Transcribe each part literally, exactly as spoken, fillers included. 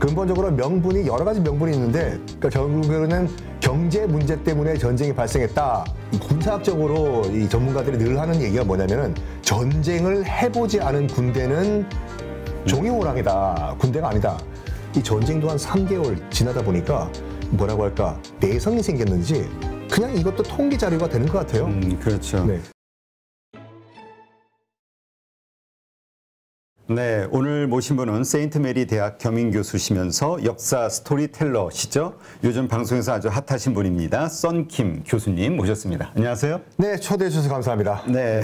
근본적으로 명분이 여러 가지 명분이 있는데 그러니까 결국에는 경제 문제 때문에 전쟁이 발생했다. 이 군사학적으로 이 전문가들이 늘 하는 얘기가 뭐냐면은 전쟁을 해보지 않은 군대는 종이호랑이다. 군대가 아니다. 이 전쟁도 한 삼 개월 지나다 보니까 뭐라고 할까 내성이 생겼는지 그냥 이것도 통계 자료가 되는 것 같아요. 음, 그렇죠. 네. 네, 오늘 모신 분은 세인트 메리 대학 겸임 교수시면서 역사 스토리텔러시죠. 요즘 방송에서 아주 핫하신 분입니다. 썬킴 교수님 모셨습니다. 안녕하세요. 네, 초대해 주셔서 감사합니다. 네,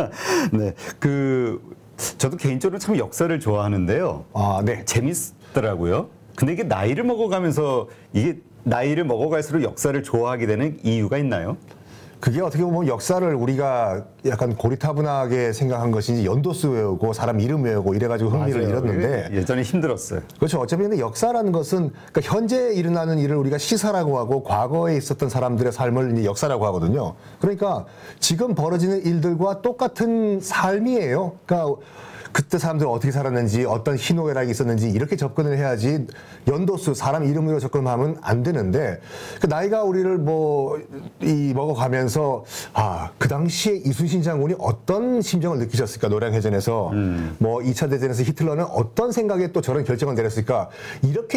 네, 그 저도 개인적으로 참 역사를 좋아하는데요. 아, 네. 재밌더라고요. 근데 이게 나이를 먹어가면서 이게 나이를 먹어갈수록 역사를 좋아하게 되는 이유가 있나요? 그게 어떻게 보면 역사를 우리가 약간 고리타분하게 생각한 것인지 연도수 외우고 사람 이름 외우고 이래가지고 흥미를 맞아요. 잃었는데 예전에 힘들었어요. 그렇죠. 어차피 근데 역사라는 것은 그러니까 현재 일어나는 일을 우리가 시사라고 하고 과거에 있었던 사람들의 삶을 이제 역사라고 하거든요. 그러니까 지금 벌어지는 일들과 똑같은 삶이에요. 그러니까 그때 사람들 어떻게 살았는지 어떤 희노애락이 있었는지 이렇게 접근을 해야지 연도수 사람 이름으로 접근하면 안 되는데 그 나이가 우리를 뭐 이 먹어가면서 아 그 당시에 이순신 장군이 어떤 심정을 느끼셨을까 노량해전에서 음. 뭐 이 차 대전에서 히틀러는 어떤 생각에 또 저런 결정을 내렸을까 이렇게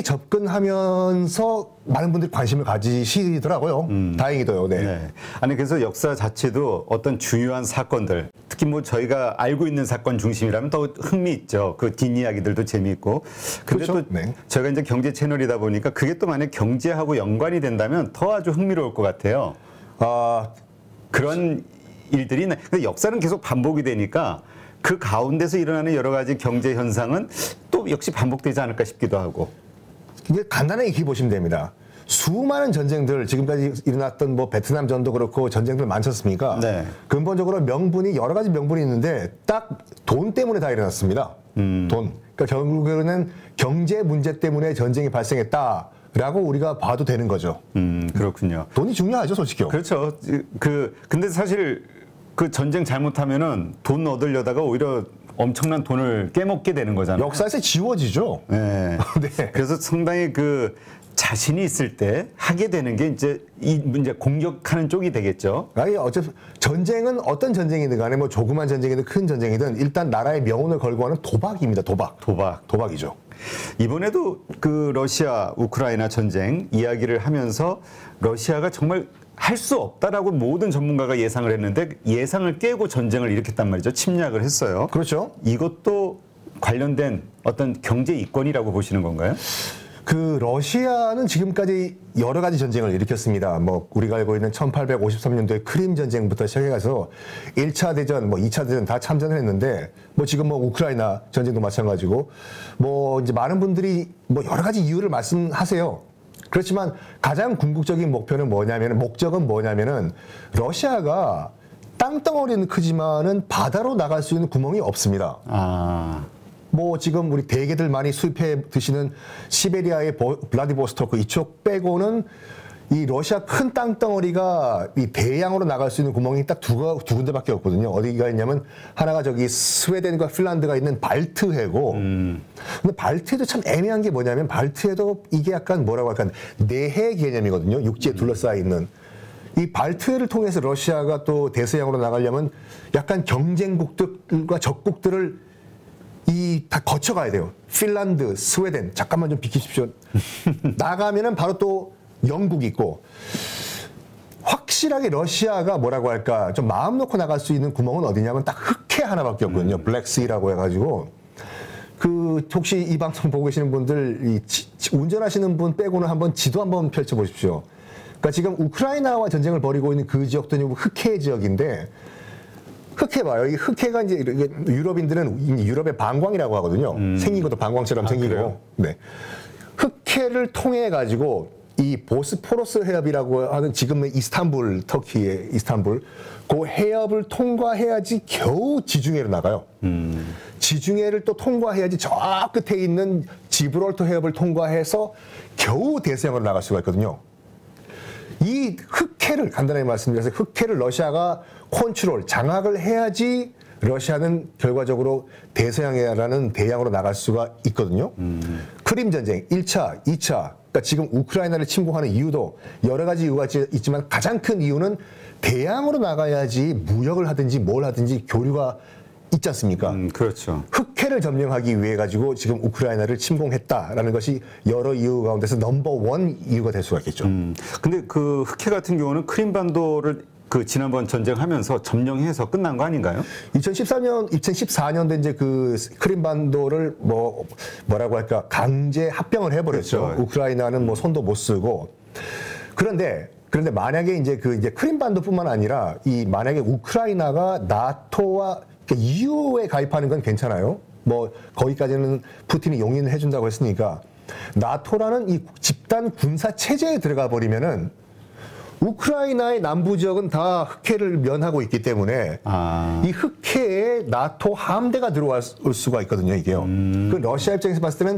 접근하면서 많은 분들이 관심을 가지시더라고요. 음. 다행히도요. 네. 네. 아니 그래서 역사 자체도 어떤 중요한 사건들 특히 뭐 저희가 알고 있는 사건 중심이라면 더 흥미있죠. 그 뒷이야기들도 재미있고. 근데 그렇죠? 또 네. 저희가 이제 경제 채널이다 보니까 그게 또 만약 경제하고 연관이 된다면 더 아주 흥미로울 것 같아요. 아, 그런 일들이 있나. 근데 역사는 계속 반복이 되니까 그 가운데서 일어나는 여러 가지 경제 현상은 또 역시 반복되지 않을까 싶기도 하고. 이게 간단하게 이렇게 보시면 됩니다. 수많은 전쟁들 지금까지 일어났던 뭐 베트남 전도 그렇고 전쟁들 많지 않습니까? 네. 근본적으로 명분이 여러 가지 명분이 있는데 딱 돈 때문에 다 일어났습니다. 음. 돈. 그러니까 결국에는 경제 문제 때문에 전쟁이 발생했다라고 우리가 봐도 되는 거죠. 음, 그렇군요. 돈이 중요하죠, 솔직히요. 그렇죠. 그 근데 사실 그 전쟁 잘못하면은 돈 얻으려다가 오히려 엄청난 돈을 깨먹게 되는 거잖아요. 역사에서 지워지죠. 네. 네. 그래서 상당히 그 자신이 있을 때 하게 되는 게 이제 이 문제 공격하는 쪽이 되겠죠. 아니 어차피 전쟁은 어떤 전쟁이든 간에 뭐 조그만 전쟁이든 큰 전쟁이든 일단 나라의 명운을 걸고 하는 도박입니다. 도박. 도박. 도박이죠. 이번에도 그 러시아 우크라이나 전쟁 이야기를 하면서 러시아가 정말 할 수 없다라고 모든 전문가가 예상을 했는데 예상을 깨고 전쟁을 일으켰단 말이죠. 침략을 했어요. 그렇죠. 이것도 관련된 어떤 경제 이권이라고 보시는 건가요? 그 러시아는 지금까지 여러 가지 전쟁을 일으켰습니다. 뭐 우리가 알고 있는 천팔백오십삼 년도에 크림 전쟁부터 시작해서 일 차 대전, 뭐 이 차 대전 다 참전을 했는데 뭐 지금 뭐 우크라이나 전쟁도 마찬가지고 뭐 이제 많은 분들이 뭐 여러 가지 이유를 말씀하세요. 그렇지만 가장 궁극적인 목표는 뭐냐면은 목적은 뭐냐면은 러시아가 땅덩어리는 크지만은 바다로 나갈 수 있는 구멍이 없습니다. 아. 뭐 지금 우리 대게들 많이 수입해 드시는 시베리아의 블라디보스토크 이쪽 빼고는 이 러시아 큰 땅덩어리가 이 대양으로 나갈 수 있는 구멍이 딱 두 두 군데밖에 없거든요. 어디가 있냐면 하나가 저기 스웨덴과 핀란드가 있는 발트해고. 음. 근데 발트해도 참 애매한 게 뭐냐면 발트해도 이게 약간 뭐라고 할까 내해 개념이거든요. 육지에 둘러싸여 있는. 이 발트해를 통해서 러시아가 또 대서양으로 나가려면 약간 경쟁국들과 적국들을 이 다 거쳐가야 돼요. 핀란드, 스웨덴 잠깐만 좀 비키십시오. 나가면은 바로 또 영국이 있고 확실하게 러시아가 뭐라고 할까 좀 마음 놓고 나갈 수 있는 구멍은 어디냐면 딱 흑해 하나밖에 없거든요. 음. 블랙시라고 해가지고 그 혹시 이 방송 보고 계시는 분들 이 지, 운전하시는 분 빼고는 한번 지도 한번 펼쳐 보십시오. 그러니까 지금 우크라이나와 전쟁을 벌이고 있는 그 지역도 흑해 지역인데. 흑해 봐요. 이 흑해가 이제 유럽인들은 유럽의 방광이라고 하거든요. 음. 생긴 것도 방광처럼 아, 생기고. 그래요? 네. 흑해를 통해 가지고 이 보스포러스 해협이라고 하는 지금의 이스탄불, 터키의 이스탄불, 그 해협을 통과해야지 겨우 지중해로 나가요. 음. 지중해를 또 통과해야지 저 끝에 있는 지브롤터 해협을 통과해서 겨우 대서양으로 나갈 수가 있거든요. 이 흑해를 간단하게 말씀드려서 흑해를 러시아가 컨트롤, 장악을 해야지 러시아는 결과적으로 대서양이라는 대양으로 나갈 수가 있거든요. 음. 크림 전쟁 일 차, 이 차, 그러니까 지금 우크라이나를 침공하는 이유도 여러 가지 이유가 있지만 가장 큰 이유는 대양으로 나가야지 무역을 하든지 뭘 하든지 교류가 있지 않습니까? 음, 그렇죠. 흑해를 점령하기 위해 가지고 지금 우크라이나를 침공했다라는 것이 여러 이유 가운데서 넘버 원 이유가 될 수가 있겠죠. 음, 근데 그 흑해 같은 경우는 크림반도를 그 지난번 전쟁하면서 점령해서 끝난 거 아닌가요? 이천십사 년, 이천십사 년도 이제 그 크림반도를 뭐 뭐라고 할까 강제 합병을 해버렸죠. 그렇죠. 우크라이나는 뭐 손도 못 쓰고 그런데 그런데 만약에 이제 그 이제 크림반도뿐만 아니라 이 만약에 우크라이나가 나토와 이유에 가입하는 건 괜찮아요. 뭐 거기까지는 푸틴이 용인을 해준다고 했으니까 나토라는 이 집단 군사 체제에 들어가 버리면은 우크라이나의 남부 지역은 다 흑해를 면하고 있기 때문에 아. 이 흑해에 나토 함대가 들어올 수가 있거든요. 이게요. 음. 그 러시아 입장에서 봤을 때는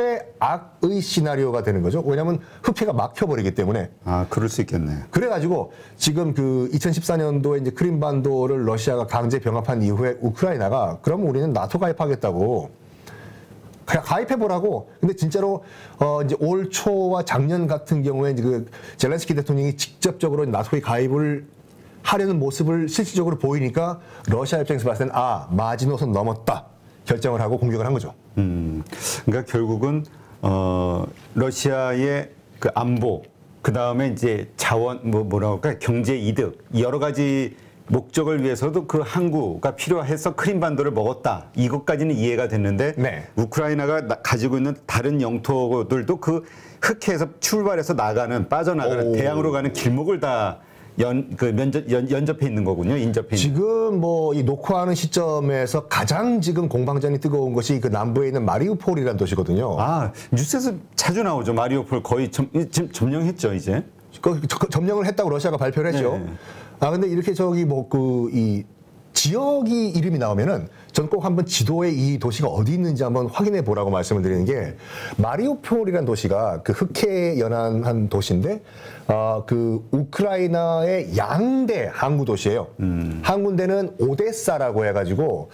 최악의 시나리오가 되는 거죠. 왜냐하면 흑해가 막혀버리기 때문에. 아, 그럴 수 있겠네. 그래가지고 지금 그 이천십사 년도에 이제 크림반도를 러시아가 강제 병합한 이후에 우크라이나가 그럼 우리는 나토 가입하겠다고. 그냥 가입해 보라고. 근데 진짜로 어 이제 올 초와 작년 같은 경우에 이제 그 젤렌스키 대통령이 직접적으로 나토에 가입을 하려는 모습을 실질적으로 보이니까 러시아 입장에서 봤을 때는 아 마지노선 넘었다 결정을 하고 공격을 한 거죠. 음, 그러니까 결국은 어 러시아의 그 안보, 그 다음에 이제 자원 뭐 뭐라고 할까 경제 이득 여러 가지 목적을 위해서도 그 항구가 필요해서 크림반도를 먹었다. 이것까지는 이해가 됐는데 네. 우크라이나가 나, 가지고 있는 다른 영토들도 그 흑해에서 출발해서 나가는 빠져나가는 오. 대양으로 가는 길목을 다 연, 그 면접, 연, 연접해 있는 거군요. 인접해 있는. 지금 뭐 이 녹화하는 시점에서 가장 지금 공방전이 뜨거운 것이 그 남부에 있는 마리우폴이라는 도시거든요. 아, 뉴스에서 자주 나오죠. 마리오폴 거의 점, 지금 점령했죠, 이제. 그 점령을 했다고 러시아가 발표를 했죠. 네. 아 근데 이렇게 저기 뭐 그 이 지역이 이름이 나오면은 전 꼭 한번 지도에 이 도시가 어디 있는지 한번 확인해 보라고 말씀을 드리는 게 마리우폴이라는 도시가 그 흑해에 연안한 도시인데 어, 그 우크라이나의 양대 항구 도시예요. 음. 한 군데는 오데사라고 해가지고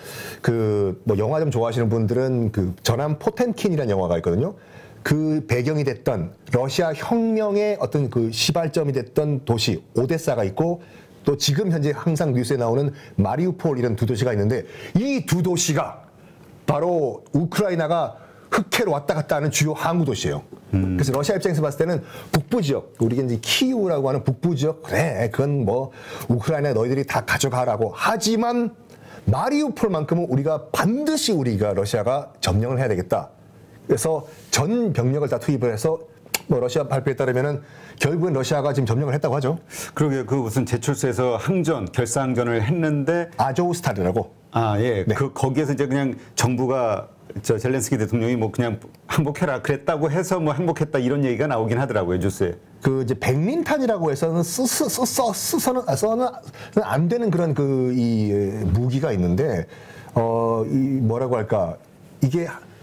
그 뭐 영화 좀 좋아하시는 분들은 그 전함 포텐킨이라는 영화가 있거든요. 그 배경이 됐던 러시아 혁명의 어떤 그 시발점이 됐던 도시 오데사가 있고 또 지금 현재 항상 뉴스에 나오는 마리우폴 이런 두 도시가 있는데 이 두 도시가 바로 우크라이나가 흑해로 왔다 갔다 하는 주요 항구 도시예요. 음. 그래서 러시아 입장에서 봤을 때는 북부 지역, 우리가 이제 키우라고 하는 북부 지역, 그래, 그건 뭐 우크라이나 너희들이 다 가져가라고 하지만 마리우폴만큼은 우리가 반드시 우리가 러시아가 점령을 해야 되겠다. 그래서 전 병력을 다 투입을 해서 뭐 러시아 발표에 따르면은 결국은 러시아가 지금 점령을 했다고 하죠. 그러게 그 무슨 제출소에서 항전 결사항전을 했는데 아조우스타르라고. 아 예. 네. 그 거기에서 이제 그냥 정부가 저 젤렌스키 대통령이 뭐 그냥 항복해라 그랬다고 해서 뭐 항복했다 이런 얘기가 나오긴 하더라고요 뉴스에. 그 이제 백린탄이라고 해서는 쓰쓰써 쓰서는 써는 안 되는 그런 그 이 무기가 있는데 어 이 뭐라고 할까 이게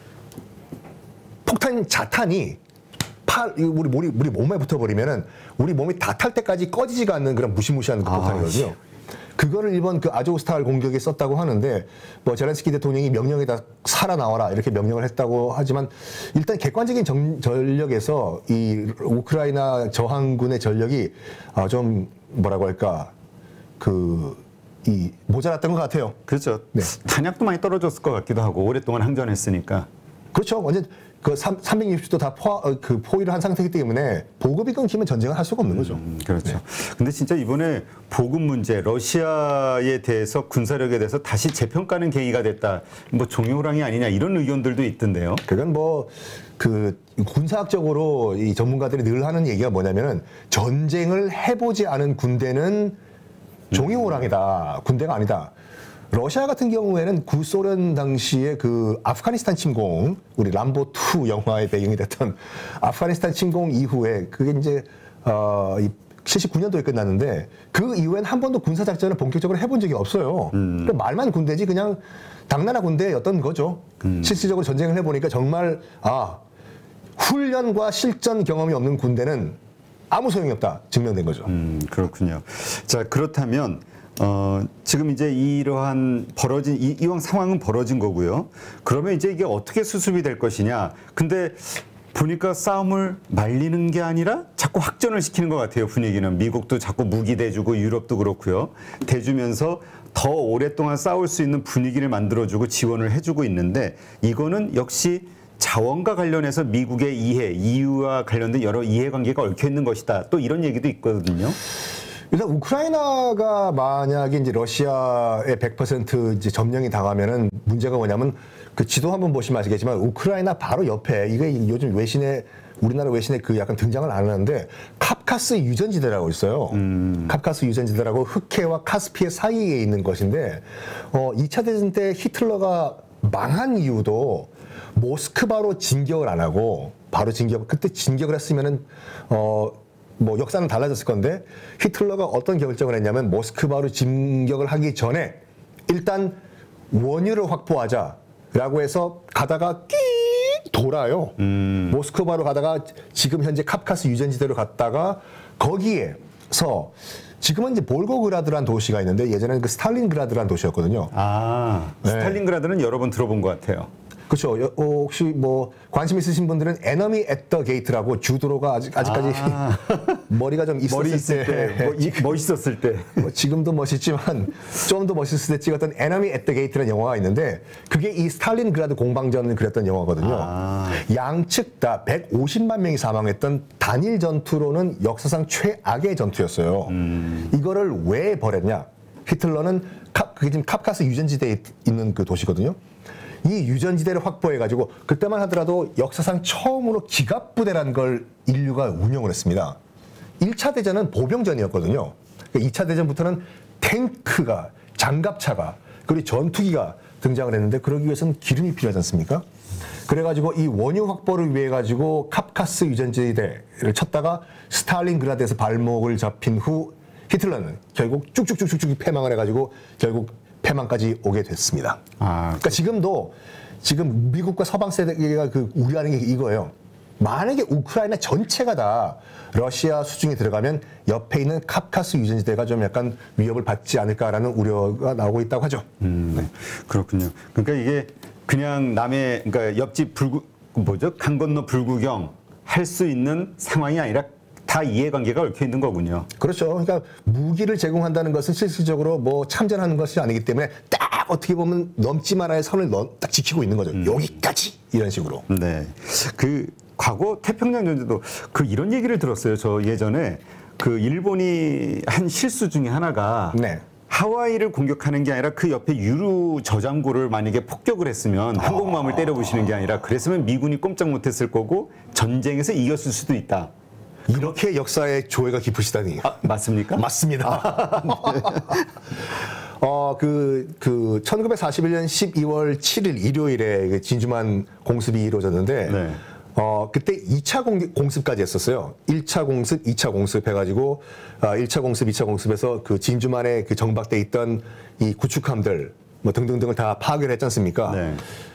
폭탄 자탄이 팔 우리 우리 우리 몸에 붙어버리면은 우리 몸이 다 탈 때까지 꺼지지가 않는 그런 무시무시한 그 폭탄이거든요. 아, 그거를 이번 그 아조스탈 공격에 썼다고 하는데 뭐 젤렌스키 대통령이 명령에다 살아나와라 이렇게 명령을 했다고 하지만 일단 객관적인 정, 전력에서 이 우크라이나 저항군의 전력이 아, 좀 뭐라고 할까 그 이 모자랐던 것 같아요. 그렇죠. 네. 탄약도 많이 떨어졌을 것 같기도 하고 오랫동안 항전했으니까. 그렇죠. 완전 그 삼백육십 도 다 포, 그 포위를 한 상태이기 때문에 보급이 끊기면 전쟁을 할 수가 없는 거죠. 음, 그렇죠. 네. 근데 진짜 이번에 보급 문제, 러시아에 대해서 군사력에 대해서 다시 재평가는 계기가 됐다. 뭐 종이호랑이 아니냐 이런 의견들도 있던데요. 그건 뭐 그 군사학적으로 이 전문가들이 늘 하는 얘기가 뭐냐면은 전쟁을 해보지 않은 군대는 종이호랑이다. 군대가 아니다. 러시아 같은 경우에는 구소련 당시에 그 아프가니스탄 침공, 우리 람보 투 영화의 배경이 됐던 아프가니스탄 침공 이후에 그게 이제 어, 칠십구 년도에 끝났는데 그 이후엔 한 번도 군사 작전을 본격적으로 해본 적이 없어요. 음. 말만 군대지 그냥 당나라 군대였던 거죠. 음. 실질적으로 전쟁을 해보니까 정말 아 훈련과 실전 경험이 없는 군대는 아무 소용이 없다 증명된 거죠. 음, 그렇군요. 자 그렇다면. 어, 지금 이제 이러한 벌어진, 이, 이왕 상황은 벌어진 거고요. 그러면 이제 이게 어떻게 수습이 될 것이냐. 근데 보니까 싸움을 말리는 게 아니라 자꾸 확전을 시키는 것 같아요. 분위기는 미국도 자꾸 무기 대주고 유럽도 그렇고요. 대주면서 더 오랫동안 싸울 수 있는 분위기를 만들어주고 지원을 해주고 있는데 이거는 역시 자원과 관련해서 미국의 이해, 이유와 관련된 여러 이해관계가 얽혀 있는 것이다. 또 이런 얘기도 있거든요. 일단 우크라이나가 만약에 이제 러시아의 백 퍼센트 이제 점령이 당하면은 문제가 뭐냐면 그 지도 한번 보시면 아시겠지만 우크라이나 바로 옆에 이게 요즘 외신에 우리나라 외신에 그 약간 등장을 안 하는데 카프카스 유전지대라고 있어요. 음. 카프카스 유전지대라고 흑해와 카스피해 사이에 있는 것인데 어, 이 차 대전 때 히틀러가 망한 이유도 모스크바로 진격을 안 하고 바로 진격 그때 진격을 했으면은 어 뭐 역사는 달라졌을 건데 히틀러가 어떤 결정을 했냐면 모스크바로 진격을 하기 전에 일단 원유를 확보하자라고 해서 가다가 끼 돌아요. 음. 모스크바로 가다가 지금 현재 카프카스 유전지대로 갔다가 거기에서 지금은 이제 볼고그라드라는 도시가 있는데 예전에는 그 스탈린그라드라는 도시였거든요. 아, 스탈린그라드는 네. 여러 번 들어본 것 같아요. 그렇죠. 어, 혹시 뭐 관심 있으신 분들은 에너미 앳 더 게이트라고 주드로가 아직 아직까지 아. 머리가 좀 있었을 머리 있을 때, 때 뭐, 이, 멋있었을 때 뭐 지금도 멋있지만 좀 더 멋있을 때 찍었던 에너미 앳 더 게이트라는 영화가 있는데 그게 이 스탈린그라드 공방전을 그렸던 영화거든요. 아. 양측 다 백오십만 명이 사망했던 단일 전투로는 역사상 최악의 전투였어요. 음. 이거를 왜 벌였냐? 히틀러는 카, 그게 지금 카프카스 유전지대에 있는 그 도시거든요. 이 유전지대를 확보해가지고 그때만 하더라도 역사상 처음으로 기갑부대라는 걸 인류가 운영을 했습니다. 일 차 대전은 보병전이었거든요. 이 차 대전부터는 탱크가, 장갑차가, 그리고 전투기가 등장을 했는데 그러기 위해서는 기름이 필요하지 않습니까? 그래가지고 이 원유 확보를 위해 가지고 카프카스 유전지대를 쳤다가 스탈린그라드에서 발목을 잡힌 후 히틀러는 결국 쭉쭉쭉쭉쭉 패망을 해가지고 결국 패망까지 오게 됐습니다. 아, 그러니까 지금도 지금 미국과 서방 세계가 그 우려하는 게 이거예요. 만약에 우크라이나 전체가 다 러시아 수중에 들어가면 옆에 있는 카프카스 유전지대가 좀 약간 위협을 받지 않을까라는 우려가 나오고 있다고 하죠. 음, 네. 그렇군요. 그러니까 이게 그냥 남의 그러니까 옆집 불구 뭐죠? 강 건너 불구경 할 수 있는 상황이 아니라 다 이해관계가 얽혀 있는 거군요. 그렇죠. 그러니까 무기를 제공한다는 것은 실질적으로 뭐 참전하는 것이 아니기 때문에 딱 어떻게 보면 넘지 말아야 선을 딱 지키고 있는 거죠. 음. 여기까지 이런 식으로. 네. 그 과거 태평양 전쟁도 그 이런 얘기를 들었어요. 저 예전에 그 일본이 한 실수 중에 하나가 네. 하와이를 공격하는 게 아니라 그 옆에 유류 저장고를 만약에 폭격을 했으면 항공모함을 아... 때려부시는 게 아니라 그랬으면 미군이 꼼짝 못했을 거고 전쟁에서 이겼을 수도 있다. 이렇게 역사의 조예가 깊으시다니. 아, 맞습니까? 맞습니다. 네. 어, 그, 그, 천구백사십일 년 십이월 칠일 일요일에 진주만 공습이 이루어졌는데, 네. 어, 그때 이 차 공, 공습까지 했었어요. 일 차 공습, 이 차 공습 해가지고, 아, 일 차 공습, 이 차 공습에서 그 진주만에 그 정박돼 있던 이 구축함들, 뭐 등등등을 다 파괴를 했지 않습니까? 네.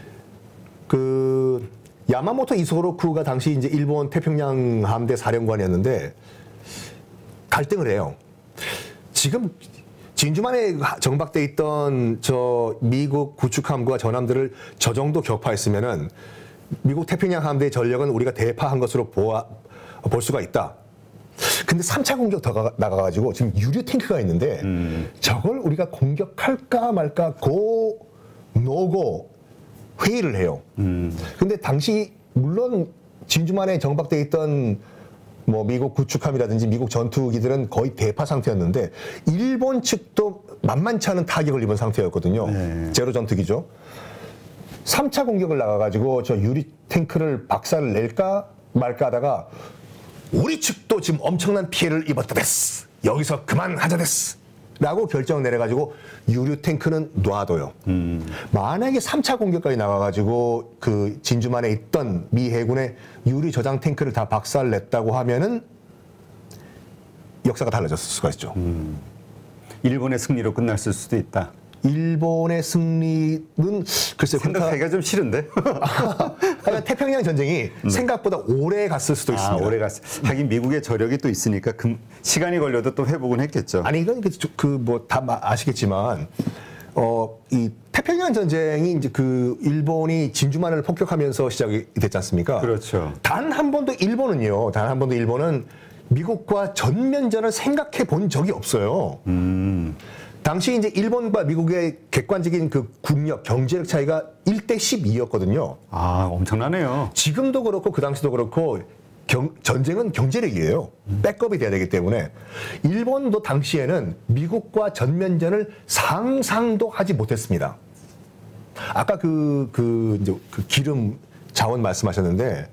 그, 야마모토 이소로쿠가 당시 이제 일본 태평양 함대 사령관이었는데 갈등을 해요. 지금 진주만에 정박돼 있던 저 미국 구축함과 전함들을 저 정도 격파했으면은 미국 태평양 함대의 전력은 우리가 대파한 것으로 보아, 볼 수가 있다. 근데 삼 차 공격 더 나가가지고 지금 유류 탱크가 있는데 음. 저걸 우리가 공격할까 말까 고 노고 회의를 해요. 음. 근데 당시 물론 진주만에 정박돼 있던 뭐 미국 구축함이라든지 미국 전투기들은 거의 대파 상태였는데 일본 측도 만만치 않은 타격을 입은 상태였거든요. 네. 제로 전투기죠. 삼 차 공격을 나가가지고 저 유리 탱크를 박살을 낼까 말까 하다가 우리 측도 지금 엄청난 피해를 입었다 됐어. 여기서 그만하자 됐어. 라고 결정을 내려가지고 유류 탱크는 놔둬요. 음. 만약에 삼 차 공격까지 나가가지고 그 진주만에 있던 미 해군의 유리 저장 탱크를 다 박살냈다고 하면은 역사가 달라졌을 수가 있죠. 음. 일본의 승리로 끝났을 수도 있다. 일본의 승리는 글쎄 생각하기가 좀 싫은데. 하여간 태평양 전쟁이 음. 생각보다 오래 갔을 수도 있습니다. 아, 오래 갔. 하긴 미국의 저력이 또 있으니까 금, 시간이 걸려도 또 회복은 했겠죠. 아니 이건 그 뭐 다 아시겠지만 어, 이 태평양 전쟁이 이제 그 일본이 진주만을 폭격하면서 시작이 됐지 않습니까? 그렇죠. 단 한 번도 일본은요, 단 한 번도 일본은 미국과 전면전을 생각해 본 적이 없어요. 음. 당시 이제 일본과 미국의 객관적인 그 국력, 경제력 차이가 일 대 십이였거든요. 아, 엄청나네요. 지금도 그렇고 그 당시도 그렇고 경, 전쟁은 경제력이에요. 백업이 돼야 되기 때문에 일본도 당시에는 미국과 전면전을 상상도 하지 못했습니다. 아까 그, 그, 이제 그 기름 자원 말씀하셨는데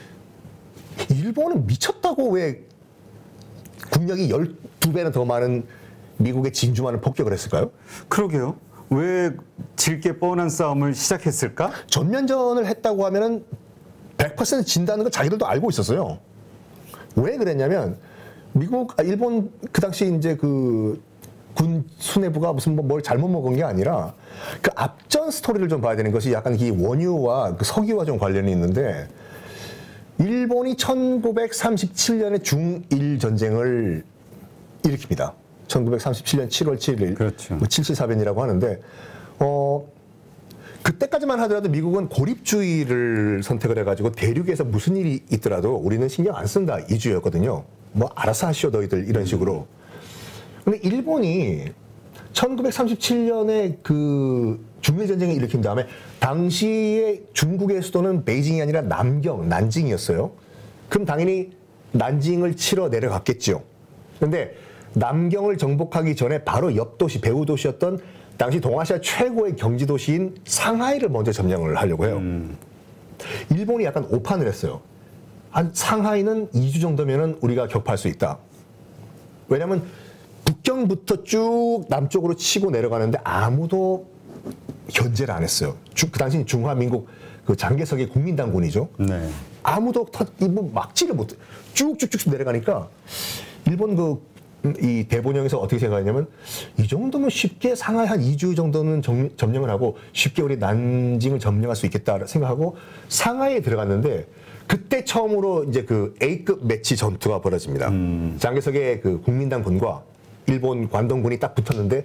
일본은 미쳤다고 왜 국력이 열두 배나 더 많은 미국의 진주만을 폭격을 했을까요? 그러게요. 왜 질 게 뻔한 싸움을 시작했을까? 전면전을 했다고 하면은 백 퍼센트 진다는 걸 자기들도 알고 있었어요. 왜 그랬냐면 미국, 아, 일본 그 당시 이제 그 군 수뇌부가 무슨 뭐 뭘 잘못 먹은 게 아니라 그 앞전 스토리를 좀 봐야 되는 것이 약간 이 원유와 그 석유와 좀 관련이 있는데 일본이 천구백삼십칠 년에 중일 전쟁을 일으킵니다. 천구백삼십칠 년 칠월 칠일, 그렇죠. 뭐 칠칠사변이라고 하는데, 어, 그때까지만 하더라도 미국은 고립주의를 선택을 해가지고 대륙에서 무슨 일이 있더라도 우리는 신경 안 쓴다 이주였거든요. 뭐 알아서 하시오 너희들 이런 식으로. 근데 일본이 천구백삼십칠 년에 그 중일 전쟁을 일으킨 다음에 당시에 중국의 수도는 베이징이 아니라 남경, 난징이었어요. 그럼 당연히 난징을 치러 내려갔겠죠. 근데 남경을 정복하기 전에 바로 옆 도시, 배후 도시였던 당시 동아시아 최고의 경제 도시인 상하이를 먼저 점령을 하려고 해요. 음. 일본이 약간 오판을 했어요. 한 상하이는 이 주 정도면은 우리가 격파할 수 있다. 왜냐하면 북경부터 쭉 남쪽으로 치고 내려가는데 아무도 견제를 안 했어요. 주, 그 당시 중화민국 그 장개석의 국민당군이죠. 네. 아무도 터, 뭐 막지를 못해. 쭉쭉쭉 내려가니까 일본 그 이 대본영에서 어떻게 생각하냐면 이 정도면 쉽게 상하이 한 이 주 정도는 정, 점령을 하고 쉽게 우리 난징을 점령할 수 있겠다 생각하고 상하이에 들어갔는데 그때 처음으로 이제 그 A급 매치 전투가 벌어집니다. 음. 장개석의 그 국민당 군과 일본 관동군이 딱 붙었는데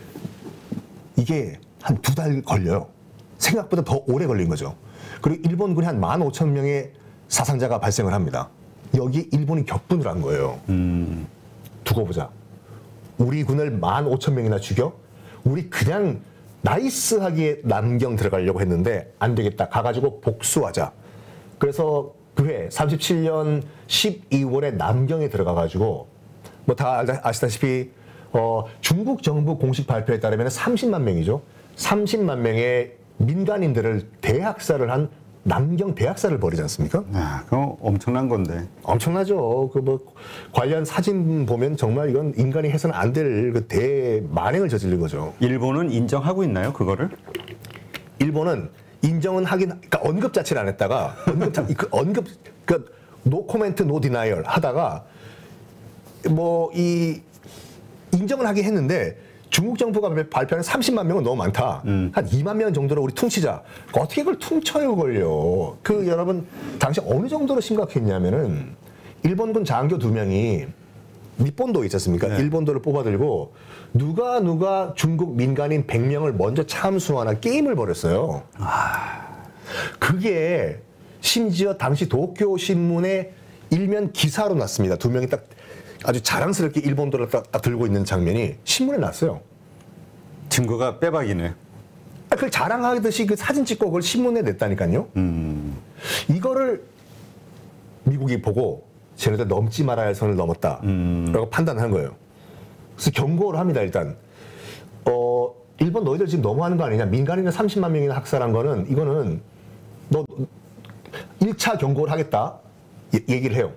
이게 한 두 달 걸려요. 생각보다 더 오래 걸린 거죠. 그리고 일본군이 한 만 오천 명의 사상자가 발생을 합니다. 여기 일본이 격분을 한 거예요. 음. 두고 보자. 우리 군을 만 오천 명이나 죽여? 우리 그냥 나이스하게 남경 들어가려고 했는데 안 되겠다. 가가지고 복수하자. 그래서 그해 삼십칠 년 십이월에 남경에 들어가가지고 뭐 다 아시다시피 어, 중국 정부 공식 발표에 따르면 삼십만 명이죠. 삼십만 명의 민간인들을 대학살을 한 남경 대학살을 벌이지 않습니까? 아, 그거 엄청난 건데. 엄청나죠. 그 뭐 관련 사진 보면 정말 이건 인간이 해서는 안 될 그 대만행을 저지른 거죠. 일본은 인정하고 있나요, 그거를? 일본은 인정은 하긴, 그러니까 언급 자체를 안 했다가 언급, 자, 그 언급, 그 노 코멘트, 노 디나이얼 하다가 뭐 이 인정을 하긴 했는데. 중국 정부가 발표하는 삼십만 명은 너무 많다. 음. 한 이만 명 정도로 우리 퉁치자. 어떻게 그걸 퉁쳐요, 걸요. 그 여러분, 당시 어느 정도로 심각했냐면은 일본군 장교 두 명이 니폰도 있지 않습니까? 네. 일본도를 뽑아들고 누가 누가 중국 민간인 백 명을 먼저 참수하나 게임을 벌였어요. 아. 그게 심지어 당시 도쿄 신문의 일면 기사로 났습니다. 두 명이 딱 아주 자랑스럽게 일본도를 딱, 딱 들고 있는 장면이 신문에 났어요. 증거가 빼박이네. 아, 그걸 자랑하듯이 그 사진 찍고 그걸 신문에 냈다니까요. 음. 이거를 미국이 보고 쟤네들 넘지 말아야 할 선을 넘었다. 음. 라고 판단한 거예요. 그래서 경고를 합니다, 일단. 어, 일본 너희들 지금 너무하는 거 아니냐. 민간인을 삼십만 명이나 학살한 거는 이거는 너 일 차 경고를 하겠다. 예, 얘기를 해요.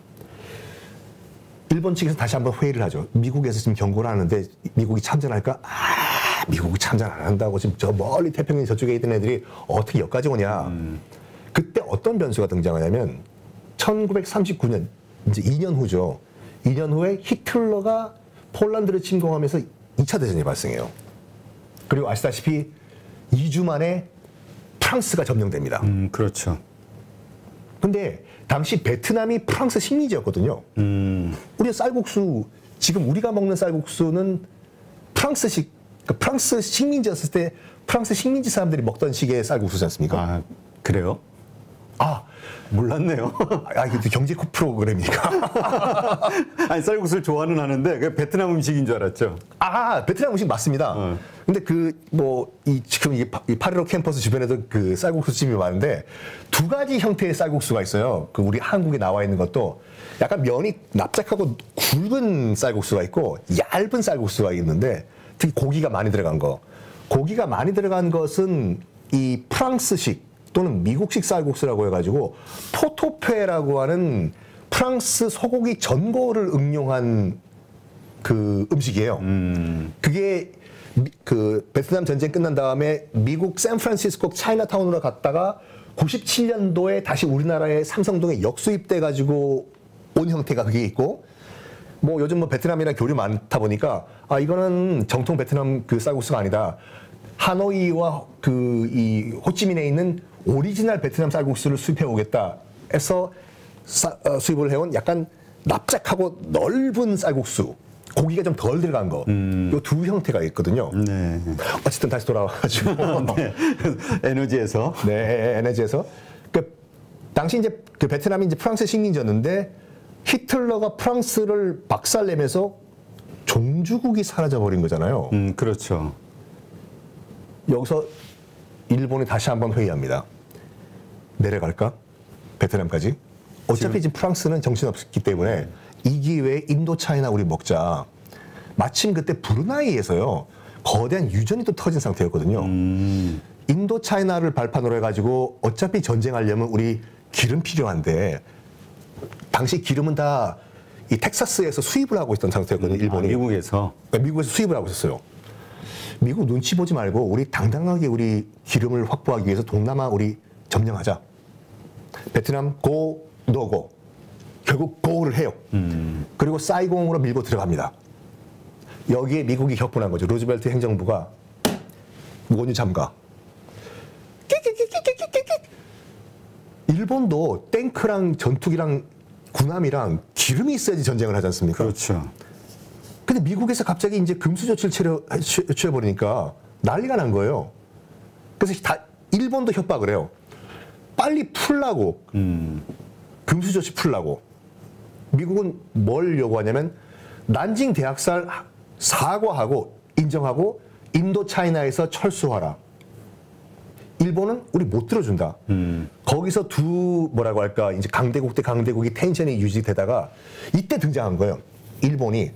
일본 측에서 다시 한번 회의를 하죠. 미국에서 지금 경고를 하는데 미국이 참전할까? 아, 미국이 참전 안 한다고 지금 저 멀리 태평양 저쪽에 있던 애들이 어떻게 여기까지 오냐. 음. 그때 어떤 변수가 등장하냐면 천구백삼십구 년, 이제 이 년 후죠. 이 년 후에 히틀러가 폴란드를 침공하면서 이 차 대전이 발생해요. 그리고 아시다시피 이 주 만에 프랑스가 점령됩니다. 음, 그렇죠. 근데 당시 베트남이 프랑스 식민지였거든요. 음. 우리가 쌀국수, 지금 우리가 먹는 쌀국수는 프랑스식 그 프랑스 식민지였을 때 프랑스 식민지 사람들이 먹던 식의 쌀국수지 않습니까? 아, 그래요? 아, 몰랐네요. 아, 이게 경제 프로그램이니까. 아니, 쌀국수를 좋아는 하는데 그 베트남 음식인 줄 알았죠. 아, 베트남 음식 맞습니다. 어. 근데 그, 뭐, 이, 지금 이, 파- 이 파리로 캠퍼스 주변에도 그 쌀국수 집이 많은데 두 가지 형태의 쌀국수가 있어요. 그 우리 한국에 나와 있는 것도 약간 면이 납작하고 굵은 쌀국수가 있고 얇은 쌀국수가 있는데 특히 고기가 많이 들어간 거. 고기가 많이 들어간 것은 이 프랑스식 또는 미국식 쌀국수라고 해가지고 포토페라고 하는 프랑스 소고기 전골을 응용한 그 음식이에요. 음. 그게 미- 그 베트남 전쟁 끝난 다음에 미국 샌프란시스코 차이나타운으로 갔다가 구십칠 년도에 다시 우리나라의 삼성동에 역수입돼 가지고 온 형태가 그게 있고 뭐 요즘 뭐 베트남이랑 교류 많다 보니까 아 이거는 정통 베트남 그 쌀국수가 아니다. 하노이와 그 이 호치민에 있는 오리지널 베트남 쌀국수를 수입해 오겠다 해서 사- 어, 수입을 해온 약간 납작하고 넓은 쌀국수 고기가 좀 덜 들어간 거 요 두 형태가 있거든요. 네. 어쨌든 다시 돌아와가지고 네. 에너지에서. 네 에너지에서 그 당시 이제 그 베트남이 이제 프랑스 식민지였는데 히틀러가 프랑스를 박살내면서 종주국이 사라져 버린 거잖아요. 음, 그렇죠. 여기서 일본이 다시 한번 회의합니다. 내려갈까? 베트남까지? 어차피 지금 프랑스는 정신없기 때문에 이 기회에 인도 차이나 우리 먹자. 마침 그때 브루나이에서요. 거대한 유전이 또 터진 상태였거든요. 음. 인도 차이나를 발판으로 해가지고 어차피 전쟁하려면 우리 기름 필요한데 당시 기름은 다 이 텍사스에서 수입을 하고 있던 상태였거든요. 일본이. 아, 미국에서. 그러니까 미국에서 수입을 하고 있었어요. 미국 눈치 보지 말고 우리 당당하게 우리 기름을 확보하기 위해서 동남아 우리 점령하자. 베트남 고, 노고. 결국 고를 해요. 음. 그리고 사이공으로 밀고 들어갑니다. 여기에 미국이 격분한 거죠. 루즈벨트 행정부가 원유 잠가. 끼끼끼끼끼끼끼. 일본도 탱크랑 전투기랑 군함이랑 기름이 있어야지 전쟁을 하지 않습니까? 그렇죠. 근데 미국에서 갑자기 이제 금수 조치를 취해, 취- 취해버리니까 난리가 난 거예요. 그래서 다 일본도 협박을 해요. 빨리 풀라고. 음. 금수 조치 풀라고. 미국은 뭘 요구하냐면 난징 대학살 사과하고 인정하고 인도 차이나에서 철수하라. 일본은 우리 못 들어준다. 음. 거기서 두 뭐라고 할까 이제 강대국 대 강대국이 텐션이 유지되다가 이때 등장한 거예요. 일본이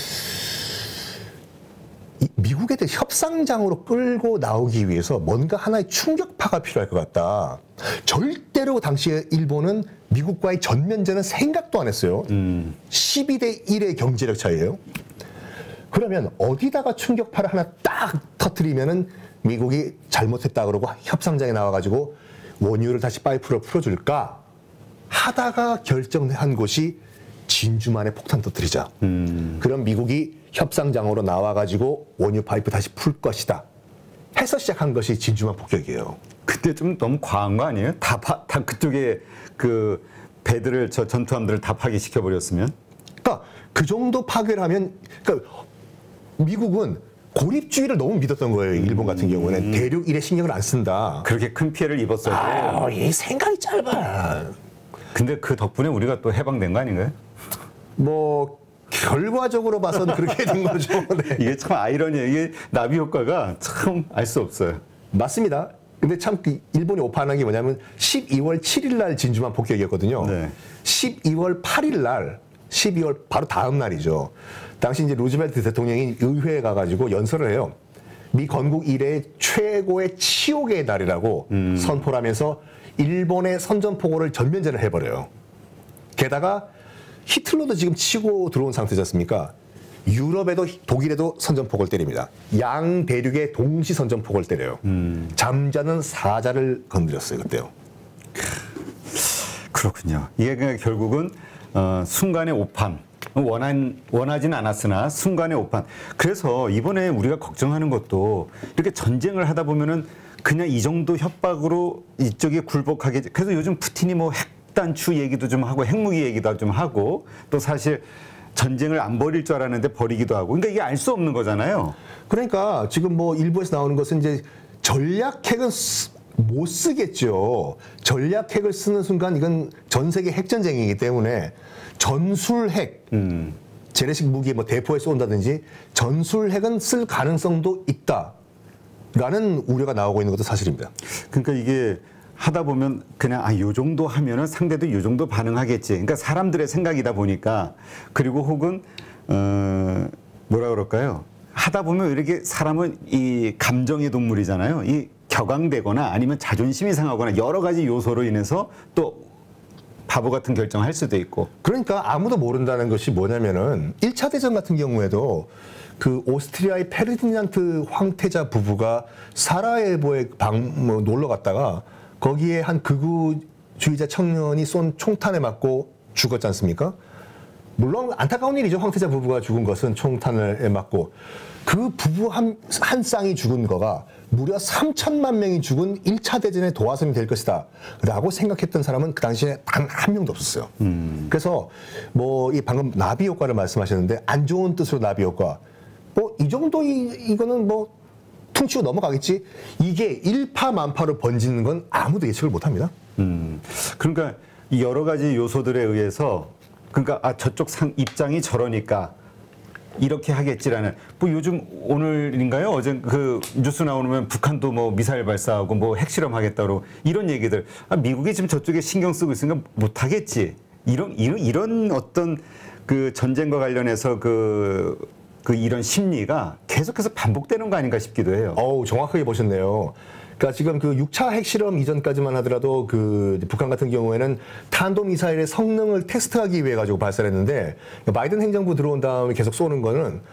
이 미국에 대해 협상장으로 끌고 나오기 위해서 뭔가 하나의 충격파가 필요할 것 같다. 절대로 당시에 일본은 미국과의 전면전은 생각도 안 했어요. 음. 십이 대 일의 경제력 차이예요. 그러면 어디다가 충격파를 하나 딱 터뜨리면은 미국이 잘못했다 그러고 협상장에 나와가지고 원유를 다시 파이프로 풀어줄까 하다가 결정한 곳이 진주만의 폭탄 터뜨리자. 음. 그럼 미국이 협상장으로 나와가지고 원유 파이프 다시 풀 것이다. 해서 시작한 것이 진주만 폭격이에요. 그때 좀 너무 과한 거 아니에요? 다, 파, 다 그쪽에 그 배들을 저 전투함들을 다 파괴시켜 버렸으면. 그러니까 그 정도 파괴를 하면 그러니까 미국은 고립주의를 너무 믿었던 거예요. 일본 같은 경우는 대륙 일에 신경을 안 쓴다. 그렇게 큰 피해를 입었어요. 아, 이 생각이 짧아. 근데 그 덕분에 우리가 또 해방된 거 아닌가요? 뭐 결과적으로 봐서는 그렇게 된 거죠. 네. 이게 참 아이러니해요. 이게 나비 효과가 참 알 수 없어요. 맞습니다. 근데 참그 일본이 오판한 게 뭐냐면 십이월 칠일 날 진주만 폭격이었거든요. 네. 십이월 팔일 날, 십이월 바로 다음 날이죠. 당시 이제 루즈벨트 대통령이 의회에 가가지고 연설을 해요. 미 건국 이래 최고의 치욕의 날이라고 음. 선포를 하면서 일본의 선전포고를 전면전을 해버려요. 게다가 히틀러도 지금 치고 들어온 상태지 않습니까? 유럽에도 독일에도 선전포고를 때립니다. 양 대륙에 동시 선전포고를 때려요. 음. 잠자는 사자를 건드렸어요 그때요. 그렇군요. 이게 그냥 결국은 어, 순간의 오판. 원한, 원하진 않았으나 순간의 오판. 그래서 이번에 우리가 걱정하는 것도 이렇게 전쟁을 하다 보면은 그냥 이 정도 협박으로 이쪽에 굴복하게. 그래서 요즘 푸틴이 뭐 핵단추 얘기도 좀 하고 핵무기 얘기도 좀 하고 또 사실 전쟁을 안 벌일 줄 알았는데 벌이기도 하고. 그러니까 이게 알 수 없는 거잖아요. 그러니까 지금 뭐 일부에서 나오는 것은 이제 전략핵은 쓰, 못 쓰겠죠. 전략핵을 쓰는 순간 이건 전 세계 핵전쟁이기 때문에 전술핵, 음. 재래식 무기 뭐 대포에 쏜다든지 전술핵은 쓸 가능성도 있다라는 우려가 나오고 있는 것도 사실입니다. 그러니까 이게 하다 보면 그냥 아, 요 정도 하면은 상대도 요 정도 반응하겠지. 그러니까 사람들의 생각이다 보니까 그리고 혹은 어 뭐라 그럴까요? 하다 보면 이렇게 사람은 이 감정의 동물이잖아요. 이 격앙되거나 아니면 자존심이 상하거나 여러 가지 요소로 인해서 또 바보 같은 결정을 할 수도 있고. 그러니까 아무도 모른다는 것이 뭐냐면은 일 차 대전 같은 경우에도 그 오스트리아의 페르디난트 황태자 부부가 사라예보에 방, 뭐 놀러 갔다가 거기에 한 극우주의자 청년이 쏜 총탄에 맞고 죽었지 않습니까? 물론 안타까운 일이죠. 황태자 부부가 죽은 것은 총탄에 맞고 그 부부 한, 한 쌍이 죽은 거가 무려 삼천만 명이 죽은 일 차 대전의 도화선이 될 것이다 라고 생각했던 사람은 그 당시에 단 한 명도 없었어요. 음. 그래서 뭐 이 방금 나비 효과를 말씀하셨는데 안 좋은 뜻으로 나비 효과 뭐 이 정도 이, 이거는 뭐 퉁치고 넘어가겠지. 이게 일파만파로 번지는 건 아무도 예측을 못합니다. 음, 그러니까 이 여러 가지 요소들에 의해서 그러니까 아 저쪽 상 입장이 저러니까 이렇게 하겠지라는 뭐 요즘 오늘인가요? 어제 그 뉴스 나오면 북한도 뭐 미사일 발사하고 뭐 핵실험하겠다고 이런 얘기들 아, 미국이 지금 저쪽에 신경 쓰고 있으니까 못하겠지. 이런 이런 이런 어떤 그 전쟁과 관련해서 그 그 이런 심리가 계속해서 반복되는 거 아닌가 싶기도 해요. 어우, 정확하게 보셨네요. 그러니까 지금 그 육 차 핵실험 이전까지만 하더라도 그 북한 같은 경우에는 탄도미사일의 성능을 테스트하기 위해 가지고 발사했는데 바이든 행정부 들어온 다음에 계속 쏘는 거는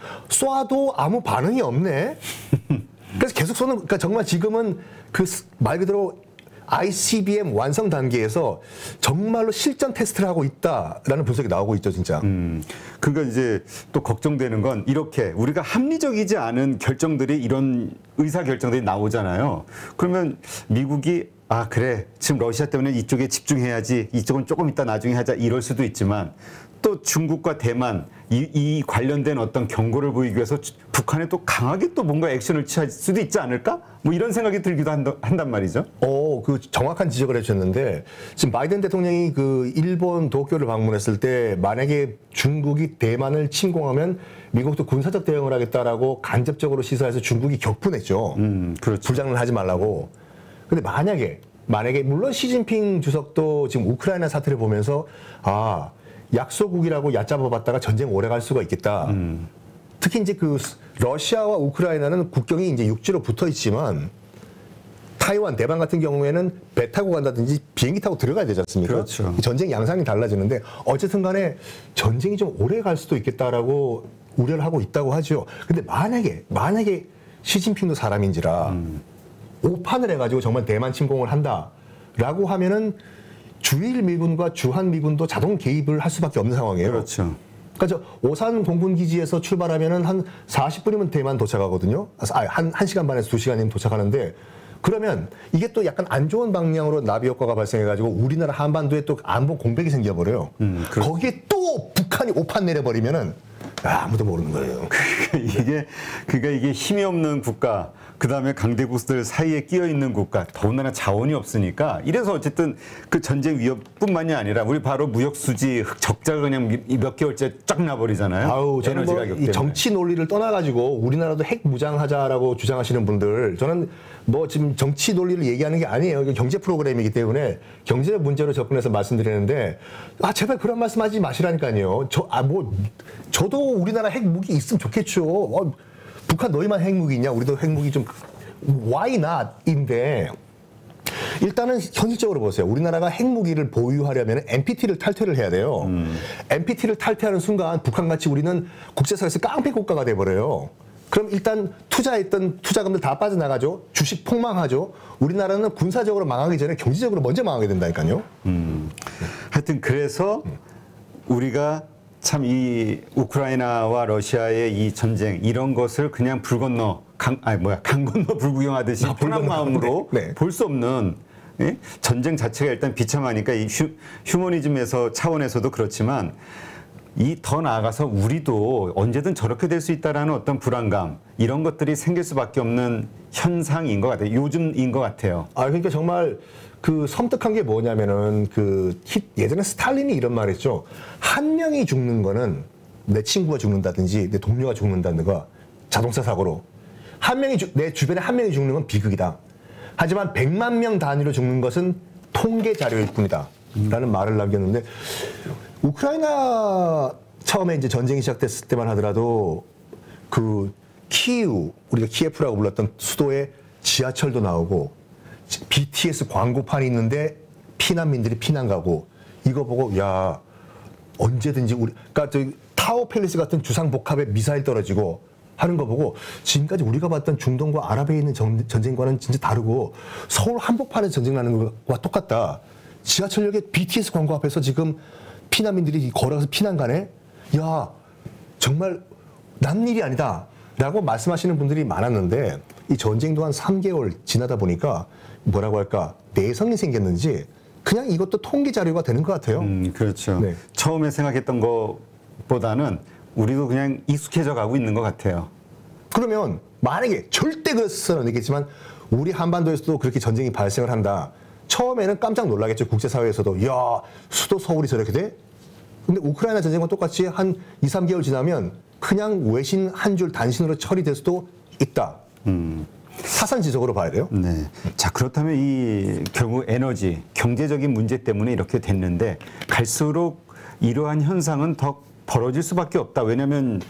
쏴도 아무 반응이 없네. 그래서 계속 쏘는, 그러니까 정말 지금은 그 말 그대로 아이씨비엠 완성 단계에서 정말로 실전 테스트를 하고 있다라는 분석이 나오고 있죠, 진짜. 음, 그러니까 이제 또 걱정되는 건 이렇게 우리가 합리적이지 않은 결정들이 이런 의사 결정들이 나오잖아요. 그러면 미국이 아 그래 지금 러시아 때문에 이쪽에 집중해야지 이쪽은 조금 이따 나중에 하자 이럴 수도 있지만 또 중국과 대만 이, 이 관련된 어떤 경고를 보이기 위해서 북한에 또 강하게 또 뭔가 액션을 취할 수도 있지 않을까? 뭐 이런 생각이 들기도 한다, 한단 말이죠. 어, 그 정확한 지적을 해주셨는데 지금 바이든 대통령이 그 일본 도쿄를 방문했을 때 만약에 중국이 대만을 침공하면 미국도 군사적 대응을 하겠다라고 간접적으로 시사해서 중국이 격분했죠. 음, 그렇죠. 불장난 하지 말라고. 근데 만약에 만약에 물론 시진핑 주석도 지금 우크라이나 사태를 보면서 아 약소국이라고 얕잡아봤다가 전쟁 오래 갈 수가 있겠다. 음. 특히 이제 그 러시아와 우크라이나는 국경이 이제 육지로 붙어 있지만 타이완, 대만 같은 경우에는 배 타고 간다든지 비행기 타고 들어가야 되지 않습니까? 그렇죠. 전쟁 양상이 달라지는데 어쨌든 간에 전쟁이 좀 오래 갈 수도 있겠다라고 우려를 하고 있다고 하죠. 근데 만약에 만약에 시진핑도 사람인지라 음. 오판을 해가지고 정말 대만 침공을 한다라고 하면은 주일 미군과 주한 미군도 자동 개입을 할 수밖에 없는 상황이에요. 그렇죠. 그러니까 저 오산 공군기지에서 출발하면은 한 사십 분이면 대만 도착하거든요. 아, 한, 한 시간 반에서 두 시간이면 도착하는데 그러면 이게 또 약간 안 좋은 방향으로 나비 효과가 발생해가지고 우리나라 한반도에 또 안보 공백이 생겨버려요. 음, 그렇죠. 거기에 또 북한이 오판 내려버리면은 아, 아무도 모르는 거예요. 이게 그러니까 이게 힘이 없는 국가, 그 다음에 강대국들 사이에 끼어 있는 국가, 더군다나 자원이 없으니까 이래서 어쨌든 그 전쟁 위협뿐만이 아니라 우리 바로 무역 수지 적자가 그냥 몇 개월째 쫙 나버리잖아요. 아우, 저는 뭐 이 정치 논리를 떠나가지고 우리나라도 핵 무장하자라고 주장하시는 분들, 저는 뭐 지금 정치 논리를 얘기하는 게 아니에요. 이게 경제 프로그램이기 때문에 경제 문제로 접근해서 말씀드리는데 아 제발 그런 말씀하지 마시라니까요. 저 아 뭐 저도 우리나라 핵 무기 있으면 좋겠죠. 어, 북한 너희만 핵무기 있냐? 우리도 핵무기 좀 why not?인데 일단은 현실적으로 보세요. 우리나라가 핵무기를 보유하려면 엠피티를 탈퇴를 해야 돼요. 음. 엠피티를 탈퇴하는 순간 북한같이 우리는 국제사회에서 깡패 국가가 돼버려요. 그럼 일단 투자했던 투자금들 다 빠져나가죠. 주식 폭망하죠. 우리나라는 군사적으로 망하기 전에 경제적으로 먼저 망하게 된다니까요. 음. 하여튼 그래서 음. 우리가 참 이 우크라이나와 러시아의 이 전쟁 이런 것을 그냥 불 건너 강 아니 뭐야 강 건너 불구경하듯이 아, 편한 마음으로 네. 볼 수 없는 예? 전쟁 자체가 일단 비참하니까 이 휴, 휴머니즘에서 차원에서도 그렇지만 이 더 나아가서 우리도 언제든 저렇게 될 수 있다라는 어떤 불안감 이런 것들이 생길 수밖에 없는 현상인 것 같아요. 요즘인 것 같아요. 아 그러니까 정말 그 섬뜩한 게 뭐냐면은 그 예전에 스탈린이 이런 말했죠. 한 명이 죽는 거는 내 친구가 죽는다든지 내 동료가 죽는다든가 자동차 사고로 한 명이 주, 내 주변에 한 명이 죽는 건 비극이다. 하지만 백만 명 단위로 죽는 것은 통계 자료일 뿐이다. 라는 말을 남겼는데 우크라이나 처음에 이제 전쟁이 시작됐을 때만 하더라도 그 키이우 우리가 키예프라고 불렀던 수도에 지하철도 나오고 비티에스 광고판이 있는데 피난민들이 피난 가고 이거 보고 야 언제든지 우리 그러니까 저 타워 팰리스 같은 주상 복합에 미사일 떨어지고 하는 거 보고 지금까지 우리가 봤던 중동과 아랍에 있는 전, 전쟁과는 진짜 다르고 서울 한복판에서 전쟁 나는 것과 똑같다. 지하철역에 비티에스 광고 앞에서 지금 피난민들이 걸어서 피난 가네? 야, 정말 남일이 아니다. 라고 말씀하시는 분들이 많았는데 이 전쟁도 한 삼 개월 지나다 보니까 뭐라고 할까? 내성이 생겼는지 그냥 이것도 통계 자료가 되는 것 같아요. 음, 그렇죠. 네. 처음에 생각했던 것보다는 우리도 그냥 익숙해져 가고 있는 것 같아요. 그러면 만약에 절대 그렇서는 아니겠지만 우리 한반도에서도 그렇게 전쟁이 발생을 한다. 처음에는 깜짝 놀라겠죠. 국제사회에서도. 야, 수도 서울이 저렇게 돼? 근데 우크라이나 전쟁과 똑같이 한 이, 삼 개월 지나면 그냥 외신 한 줄 단신으로 처리될 수도 있다. 음. 사선지적으로 봐야 돼요. 네. 자, 그렇다면 이 결국 에너지, 경제적인 문제 때문에 이렇게 됐는데 갈수록 이러한 현상은 더 벌어질 수밖에 없다. 왜냐하면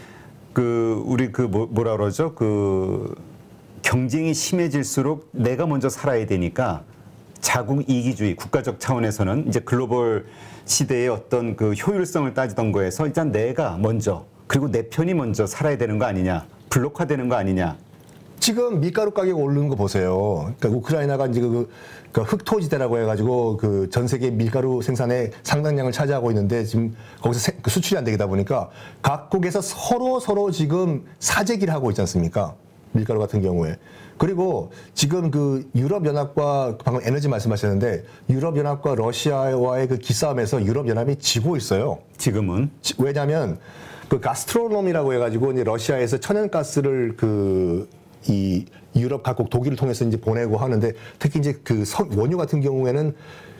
그 우리 그 뭐, 뭐라 그러죠? 그 경쟁이 심해질수록 내가 먼저 살아야 되니까 자국 이기주의, 국가적 차원에서는 이제 글로벌 시대의 어떤 그 효율성을 따지던 거에서 일단 내가 먼저 그리고 내 편이 먼저 살아야 되는 거 아니냐, 블록화되는 거 아니냐. 지금 밀가루 가격 오르는 거 보세요. 그러니까 우크라이나가 이제 그, 그 흑토지대라고 해가지고 그 전 세계 밀가루 생산의 상당량을 차지하고 있는데 지금 거기서 세, 그 수출이 안 되다 보니까 각국에서 서로 서로 지금 사재기를 하고 있지 않습니까? 밀가루 같은 경우에. 그리고 지금 그 유럽연합과 방금 에너지 말씀하셨는데 유럽연합과 러시아와의 그 기싸움에서 유럽연합이 지고 있어요. 지금은. 왜냐하면 그 가스트로놈이라고 해가지고 이제 러시아에서 천연가스를 그 이 유럽 각국 독일을 통해서 이제 보내고 하는데 특히 이제 그 원유 같은 경우에는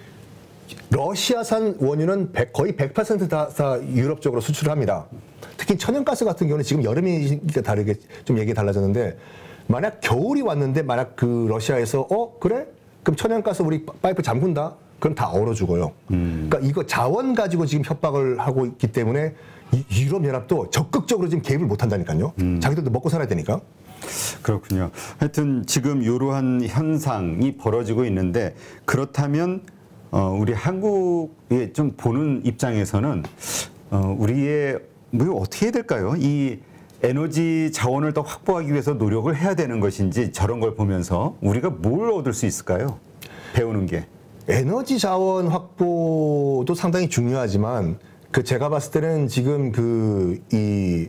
러시아산 원유는 거의 백 퍼센트 다, 다 유럽 쪽으로 수출을 합니다. 특히 천연가스 같은 경우는 지금 여름이니까 다르게 좀 얘기 달라졌는데 만약 겨울이 왔는데 만약 그 러시아에서 어 그래? 그럼 천연가스 우리 파이프 잠근다? 그럼 다 얼어 죽어요. 음. 그러니까 이거 자원 가지고 지금 협박을 하고 있기 때문에 유럽연합도 적극적으로 지금 개입을 못 한다니까요. 음. 자기들도 먹고 살아야 되니까. 그렇군요. 하여튼 지금 이러한 현상이 벌어지고 있는데 그렇다면 어, 우리 한국에 좀 보는 입장에서는 어, 우리의 뭐 어떻게 해야 될까요? 이 에너지 자원을 더 확보하기 위해서 노력을 해야 되는 것인지 저런 걸 보면서 우리가 뭘 얻을 수 있을까요? 배우는 게. 에너지 자원 확보도 상당히 중요하지만 그 제가 봤을 때는 지금 그 이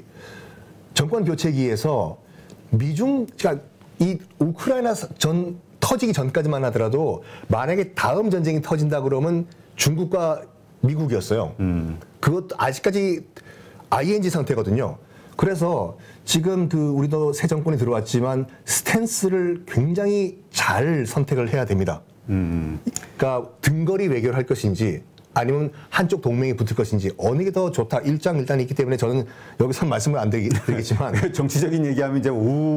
정권 교체기에서 미중, 그러니까 이 우크라이나 전 터지기 전까지만 하더라도 만약에 다음 전쟁이 터진다 그러면 중국과 미국이었어요. 음. 그것도 아직까지 아이엔지 상태거든요. 그래서 지금 그 우리도 새 정권이 들어왔지만 스탠스를 굉장히 잘 선택을 해야 됩니다. 음. 그러니까 등거리 외교를 할 것인지 아니면 한쪽 동맹이 붙을 것인지 어느 게 더 좋다 일장일단이 있기 때문에 저는 여기서 말씀을 안 드리겠지만 정치적인 얘기하면 이제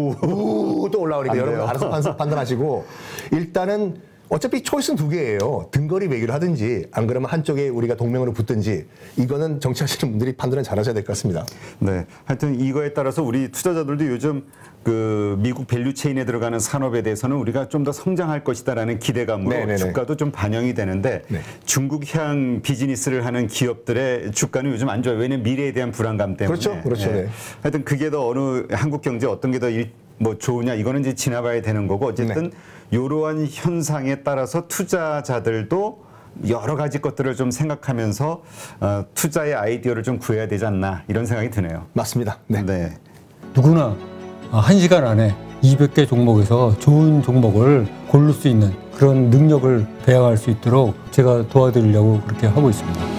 우우 또 올라오니까 여러분 알아서 판단, 판단하시고 일단은 어차피 초이스는 두 개예요. 등거리 외교를 하든지 안 그러면 한쪽에 우리가 동맹으로 붙든지 이거는 정치하시는 분들이 판단을 잘 하셔야 될 것 같습니다. 네, 하여튼 이거에 따라서 우리 투자자들도 요즘 그 미국 밸류체인에 들어가는 산업에 대해서는 우리가 좀 더 성장할 것이다라는 기대감으로 네네네. 주가도 좀 반영이 되는데 네. 중국향 비즈니스를 하는 기업들의 주가는 요즘 안 좋아요. 왜냐하면 미래에 대한 불안감 때문에. 그렇죠, 그렇죠. 네. 네. 하여튼 그게 더 어느 한국 경제 어떤 게 더 뭐 좋으냐 이거는 이제 지나봐야 되는 거고 어쨌든 네. 이러한 현상에 따라서 투자자들도 여러 가지 것들을 좀 생각하면서 어, 투자의 아이디어를 좀 구해야 되지 않나 이런 생각이 드네요. 맞습니다. 네. 네. 누구나 한 시간 안에 이백 개 종목에서 좋은 종목을 고를 수 있는 그런 능력을 배양할 수 있도록 제가 도와드리려고 그렇게 하고 있습니다.